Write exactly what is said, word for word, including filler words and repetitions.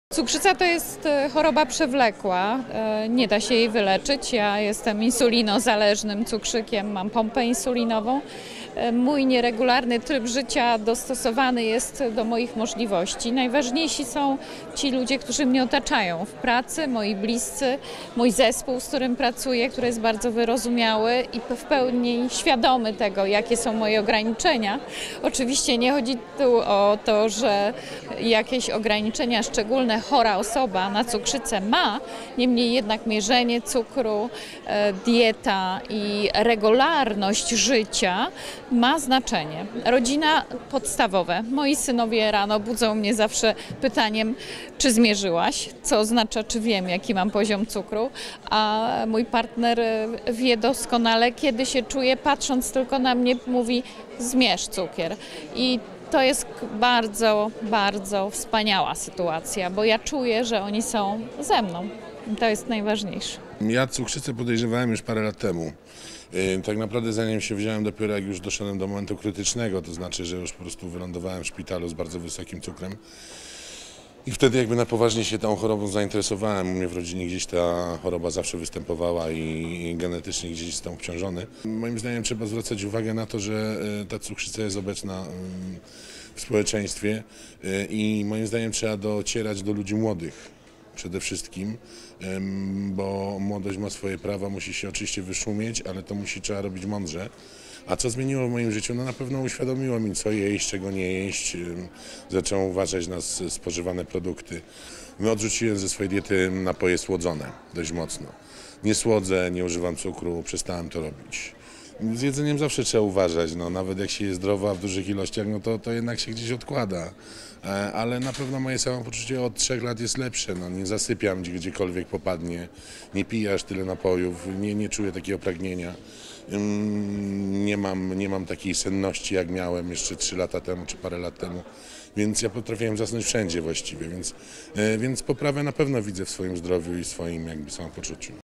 Cukrzyca to jest choroba przewlekła, nie da się jej wyleczyć. Ja jestem insulinozależnym cukrzykiem, mam pompę insulinową. Mój nieregularny tryb życia dostosowany jest do moich możliwości. Najważniejsi są ci ludzie, którzy mnie otaczają w pracy, moi bliscy, mój zespół, z którym pracuję, który jest bardzo wyrozumiały i w pełni świadomy tego, jakie są moje ograniczenia. Oczywiście nie chodzi tu o to, że jakieś ograniczenia szczególne chora osoba na cukrzycę ma, niemniej jednak mierzenie cukru, dieta i regularność życia ma znaczenie. Rodzina podstawowe. Moi synowie rano budzą mnie zawsze pytaniem, czy zmierzyłaś, co oznacza, czy wiem, jaki mam poziom cukru, a mój partner wie doskonale, kiedy się czuje, patrząc tylko na mnie, mówi, zmierz cukier. I to jest bardzo, bardzo wspaniała sytuacja, bo ja czuję, że oni są ze mną. I to jest najważniejsze. Ja cukrzycę podejrzewałem już parę lat temu. Tak naprawdę za nim się wziąłem dopiero jak już doszedłem do momentu krytycznego, to znaczy, że już po prostu wylądowałem w szpitalu z bardzo wysokim cukrem. I wtedy jakby na poważnie się tą chorobą zainteresowałem. U mnie w rodzinie gdzieś ta choroba zawsze występowała i genetycznie gdzieś jestem obciążony. Moim zdaniem trzeba zwracać uwagę na to, że ta cukrzyca jest obecna w społeczeństwie i moim zdaniem trzeba docierać do ludzi młodych przede wszystkim, bo młodość ma swoje prawa, musi się oczywiście wyszumieć, ale to musi trzeba robić mądrze. A co zmieniło w moim życiu? No na pewno uświadomiło mi, co jeść, czego nie jeść. Zacząłem uważać na spożywane produkty. No, odrzuciłem ze swojej diety napoje słodzone dość mocno. Nie słodzę, nie używam cukru, przestałem to robić. Z jedzeniem zawsze trzeba uważać, no, nawet jak się jest zdrowa w dużych ilościach, no to, to jednak się gdzieś odkłada. Ale na pewno moje samopoczucie od trzech lat jest lepsze, no, nie zasypiam gdzie, gdziekolwiek popadnie, nie piję aż tyle napojów, nie, nie czuję takiego pragnienia. Nie mam, nie mam takiej senności, jak miałem jeszcze trzy lata temu czy parę lat temu, więc ja potrafiłem zasnąć wszędzie właściwie, więc, więc poprawę na pewno widzę w swoim zdrowiu i swoim jakby samopoczuciu.